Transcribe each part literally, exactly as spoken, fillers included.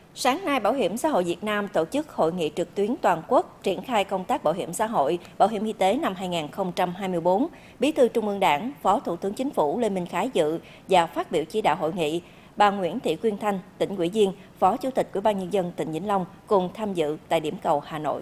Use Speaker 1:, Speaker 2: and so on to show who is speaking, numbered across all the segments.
Speaker 1: Sáng nay, Bảo hiểm xã hội Việt Nam tổ chức hội nghị trực tuyến toàn quốc triển khai công tác bảo hiểm xã hội, bảo hiểm y tế năm hai nghìn không trăm hai mươi tư. Bí thư Trung ương Đảng, Phó Thủ tướng Chính phủ Lê Minh Khái dự và phát biểu chỉ đạo hội nghị. Bà Nguyễn Thị Quyên Thanh, tỉnh ủy viên, Phó Chủ tịch Ủy ban Nhân dân tỉnh Vĩnh Long cùng tham dự tại điểm cầu Hà Nội.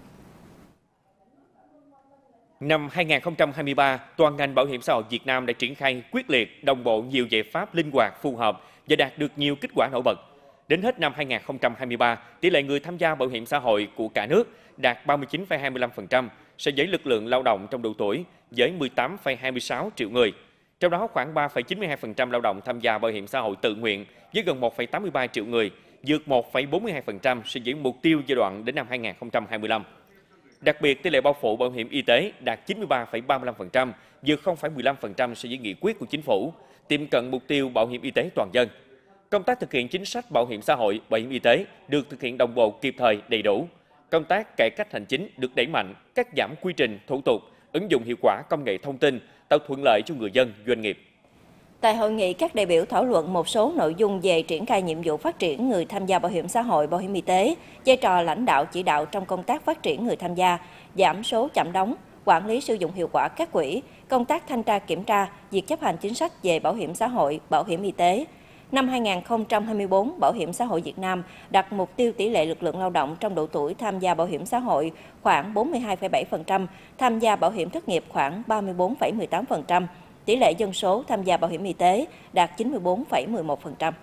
Speaker 2: Năm hai nghìn không trăm hai mươi ba, toàn ngành bảo hiểm xã hội Việt Nam đã triển khai quyết liệt, đồng bộ nhiều giải pháp linh hoạt, phù hợp và đạt được nhiều kết quả nổi bật. Đến hết năm hai nghìn không trăm hai mươi ba, tỷ lệ người tham gia bảo hiểm xã hội của cả nước đạt ba mươi chín phẩy hai mươi lăm phần trăm so với lực lượng lao động trong độ tuổi với mười tám phẩy hai mươi sáu triệu người. Trong đó khoảng ba phẩy chín mươi hai phần trăm lao động tham gia bảo hiểm xã hội tự nguyện với gần một phẩy tám mươi ba triệu người, vượt một phẩy bốn mươi hai phần trăm so với mục tiêu giai đoạn đến năm hai nghìn không trăm hai mươi lăm. Đặc biệt, tỷ lệ bao phủ bảo hiểm y tế đạt chín mươi ba phẩy ba mươi lăm phần trăm, vượt không phẩy mười lăm phần trăm so với nghị quyết của Chính phủ, tiệm cận mục tiêu bảo hiểm y tế toàn dân. Công tác thực hiện chính sách bảo hiểm xã hội, bảo hiểm y tế được thực hiện đồng bộ, kịp thời, đầy đủ. Công tác cải cách hành chính được đẩy mạnh, cắt giảm quy trình, thủ tục, ứng dụng hiệu quả công nghệ thông tin, tạo thuận lợi cho người dân, doanh nghiệp.
Speaker 1: Tại hội nghị, các đại biểu thảo luận một số nội dung về triển khai nhiệm vụ phát triển người tham gia bảo hiểm xã hội, bảo hiểm y tế, vai trò lãnh đạo chỉ đạo trong công tác phát triển người tham gia, giảm số chậm đóng, quản lý sử dụng hiệu quả các quỹ, công tác thanh tra kiểm tra, việc chấp hành chính sách về bảo hiểm xã hội, bảo hiểm y tế. Năm hai nghìn không trăm hai mươi tư, Bảo hiểm xã hội Việt Nam đặt mục tiêu tỷ lệ lực lượng lao động trong độ tuổi tham gia bảo hiểm xã hội khoảng bốn mươi hai phẩy bảy phần trăm, tham gia bảo hiểm thất nghiệp khoảng ba mươi tư phẩy mười tám phần trăm. Tỷ lệ dân số tham gia bảo hiểm y tế đạt chín mươi tư phẩy mười một phần trăm.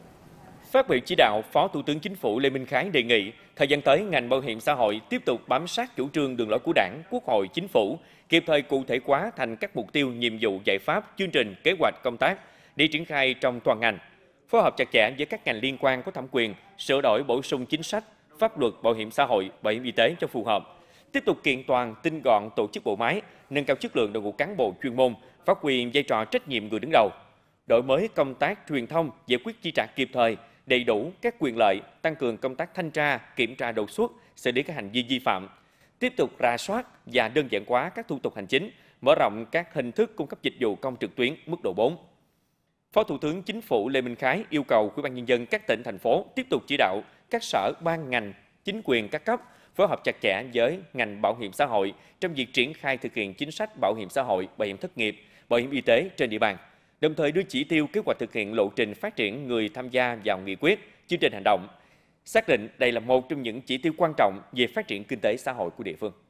Speaker 2: Phát biểu chỉ đạo, Phó Thủ tướng Chính phủ Lê Minh Khái đề nghị thời gian tới ngành bảo hiểm xã hội tiếp tục bám sát chủ trương đường lối của Đảng, Quốc hội, Chính phủ, kịp thời cụ thể hóa thành các mục tiêu, nhiệm vụ, giải pháp, chương trình, kế hoạch công tác để triển khai trong toàn ngành. Phối hợp chặt chẽ với các ngành liên quan có thẩm quyền, sửa đổi bổ sung chính sách, pháp luật bảo hiểm xã hội, bảo hiểm y tế cho phù hợp. Tiếp tục kiện toàn, tinh gọn tổ chức bộ máy, nâng cao chất lượng đội ngũ cán bộ chuyên môn, phát huy vai trò trách nhiệm người đứng đầu. Đổi mới công tác truyền thông, giải quyết chi trả kịp thời, đầy đủ các quyền lợi, tăng cường công tác thanh tra, kiểm tra đột xuất, xử lý các hành vi vi phạm. Tiếp tục rà soát và đơn giản hóa các thủ tục hành chính, mở rộng các hình thức cung cấp dịch vụ công trực tuyến mức độ bốn. Phó Thủ tướng Chính phủ Lê Minh Khái yêu cầu Ủy ban Nhân dân các tỉnh, thành phố tiếp tục chỉ đạo các sở, ban, ngành, chính quyền các cấp phối hợp chặt chẽ với ngành bảo hiểm xã hội trong việc triển khai thực hiện chính sách bảo hiểm xã hội, bảo hiểm thất nghiệp, bảo hiểm y tế trên địa bàn, đồng thời đưa chỉ tiêu, kế hoạch thực hiện lộ trình phát triển người tham gia vào nghị quyết, chương trình hành động. Xác định đây là một trong những chỉ tiêu quan trọng về phát triển kinh tế xã hội của địa phương.